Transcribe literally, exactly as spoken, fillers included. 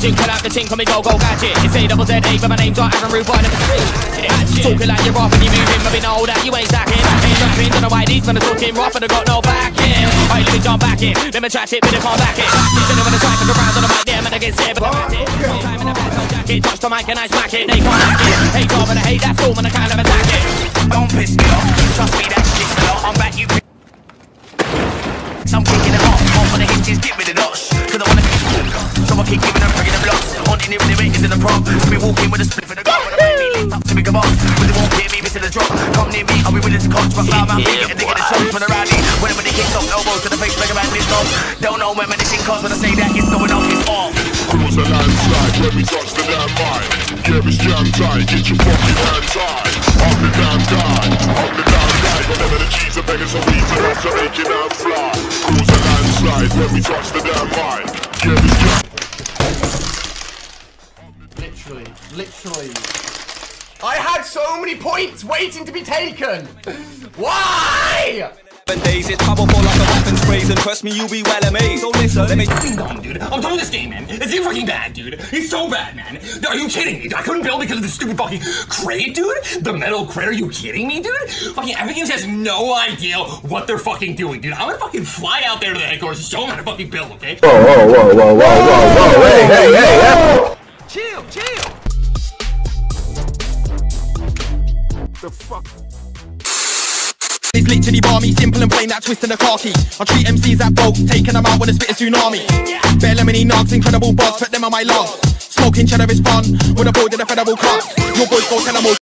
Jink, pull out the chink, call me go, go, gadget. It's A double Z A, but my name's not Aaron Rude, but I never speak. Talking like you're off and you're moving, but we know that you ain't stacking. Ain't rapping, don't know why these men are talking rough and I got no backing. Alright, let me jump back in, let me try it, but I can't back it. Then I'm gonna try for the rounds on the mic there, man, I get scared, but I'm at it. Time in the back, no jacket, touch the mic and I smack it. They can't hack it, hate off and I hate that storm and I can't have attack it. Don't piss me off, trust me, that shit's not. I'm back, you I'm kicking them off, off on the hinges, get rid of dots. Cause I wanna be so I keep giving them, bringing them blocks. Haunting it with the ratings in the prop. We walking with a split for the gun. When I make me linked up to bigger boss. But they won't hear me, missing the drop. Come near me, I'll be willing to coach. But loud mouth, they get the shots from the rally. When when they kick off, elbows to the face, make a man list off. Don't know when anything comes when I say that it's going off, it's off. Cause the landslide when we touch the damn mine. Yeah, it's jam tight, get your fucking hand tied. Up the damn guy, up the damn guy. Whenever the G's are begging some beats, I have to make it damn fly. Cause the landslide when we touch the damn mine. Yeah, it's jam. Literally, literally. I had so many points waiting to be taken. Why? Days, it's powerful like a weapons phrase, and trust me, you'll be well amazed. So listen, let me fucking dumb, dude. I'm done with this game, man. It's so fucking bad, dude. It's so bad, man. Are you kidding me? I couldn't build because of this stupid fucking crate, dude. The metal crate. Are you kidding me, dude? Fucking Epic Games has no idea what they're fucking doing, dude. I'm gonna fucking fly out there to the headquarters and show them how to fucking build, okay? Whoa, whoa, whoa, whoa, whoa, whoa, whoa, hey, hey, hey, hey! chill, chill. The fuck? It's literally barmy, simple and plain, that twist in the car key. I treat M Cs like boats, taking them out when I spit a tsunami. Bare lemony nugs, incredible buzz, put them on my lungs. Smoking cheddar is fun, with a boy in a federal car. Your boys go tell them all.